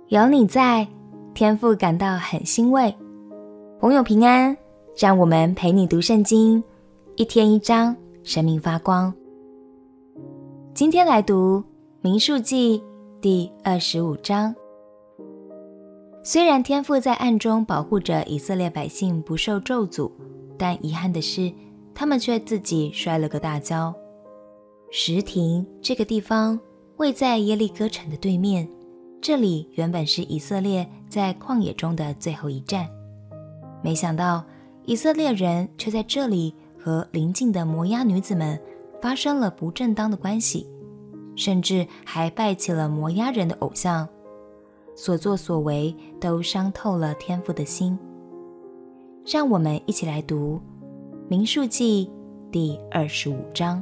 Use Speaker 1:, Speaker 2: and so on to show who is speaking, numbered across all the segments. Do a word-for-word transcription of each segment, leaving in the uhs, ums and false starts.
Speaker 1: 有你在，天父感到很欣慰。朋友平安，让我们陪你读圣经，一天一章，生命发光。今天来读民数记第二十五章。虽然天父在暗中保护着以色列百姓不受咒诅，但遗憾的是，他们却自己摔了个大跤。什亭这个地方位在耶利哥城的对面，这里原本是以色列在旷野中的最后一站。没想到以色列人却在这里和邻近的摩押女子们发生了不正当的关系，甚至还拜起了摩押人的偶像，所作所为都伤透了天父的心。让我们一起来读民数记第二十五章。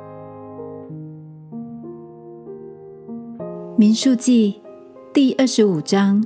Speaker 2: 民数记第二十五章。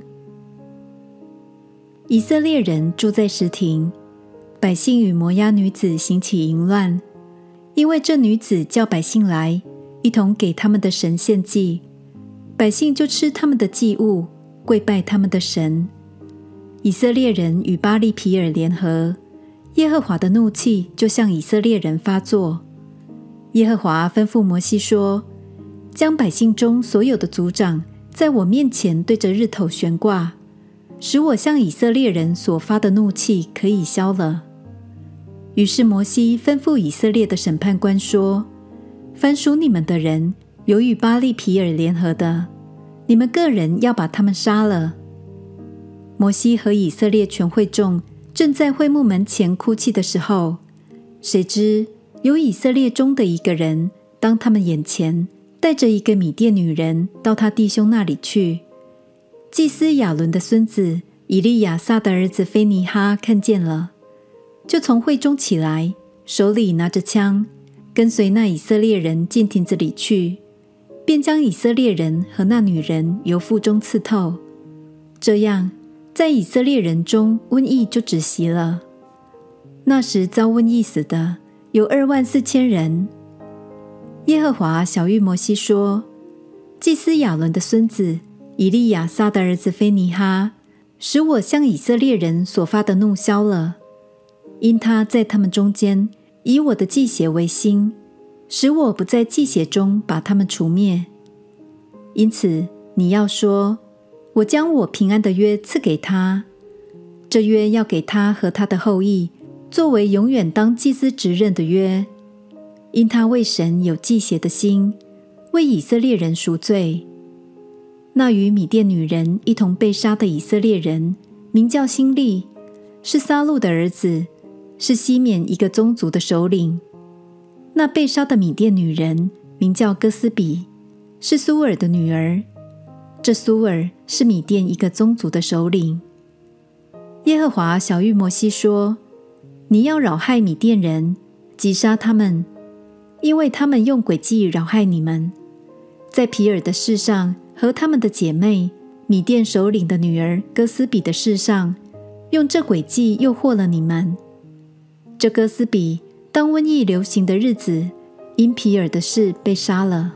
Speaker 2: 以色列人住在什亭，百姓与摩押女子行起淫乱，因为这女子叫百姓来，一同给他们的神献祭，百姓就吃他们的祭物，跪拜他们的神。以色列人与巴力毗尔联合，耶和华的怒气就向以色列人发作。耶和华吩咐摩西说，将百姓中所有的族长在我面前对着日头悬挂，使我向以色列人所发的怒气可以消了。于是摩西吩咐以色列的审判官说，凡属你们的人有与巴力毗尔联合的，你们个人要把他们杀了。摩西和以色列全会众正在会幕门前哭泣的时候，谁知有以色列中的一个人当他们眼前带着一个米甸女人到他弟兄那里去。祭司亚伦的孙子以利亚撒的儿子非尼哈看见了，就从会中起来，手里拿着枪，跟随那以色列人进亭子里去，便将以色列人和那女人由腹中刺透。这样，在以色列人中瘟疫就止息了。那时遭瘟疫死的有二万四千人。耶和华晓谕摩西说，祭司亚伦的孙子以利亚撒的儿子非尼哈，使我向以色列人所发的怒消了，因他在他们中间以我的祭血为心，使我不在祭血中把他们除灭。因此你要说，我将我平安的约赐给他，这约要给他和他的后裔作为永远当祭司职任的约，因他为神有祭血的心，为以色列人赎罪。那与米甸女人一同被杀的以色列人名叫辛利，是撒路的儿子，是西缅一个宗族的首领。那被杀的米甸女人名叫哥斯比，是苏尔的女儿，这苏尔是米甸一个宗族的首领。耶和华晓谕摩西说，你要扰害米甸人，击杀他们，因为他们用诡计扰害你们，在毗尔的事上和他们的姐妹米甸首领的女儿哥斯比的事上，用这诡计诱惑了你们。这哥斯比当瘟疫流行的日子，因毗尔的事被杀了。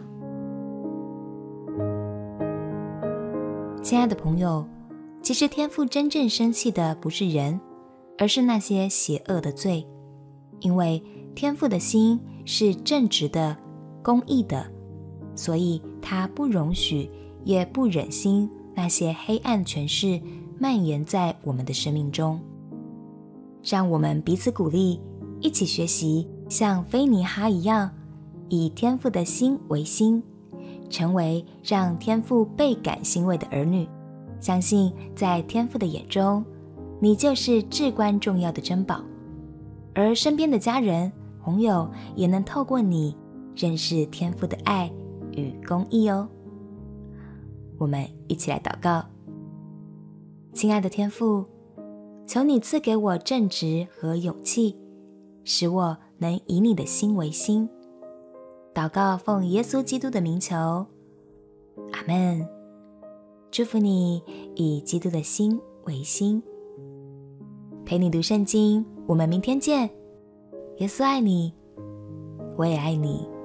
Speaker 1: 亲爱的朋友，其实天父真正生气的不是人，而是那些邪恶的罪，因为天父的心是正直的、公义的，所以他不容许也不忍心那些黑暗权势蔓延在我们的生命中。让我们彼此鼓励，一起学习像非尼哈一样，以天父的心为心，成为让天父倍感欣慰的儿女。相信在天父的眼中，你就是至关重要的珍宝，而身边的家人、朋友也能透过你认识天父的爱与公义哦。我们一起来祷告。亲爱的天父，求你赐给我正直和勇气，使我能以你的心为心。祷告奉耶稣基督的名求，阿们。祝福你以基督的心为心。陪你读圣经，我们明天见。耶稣爱你，我也爱你。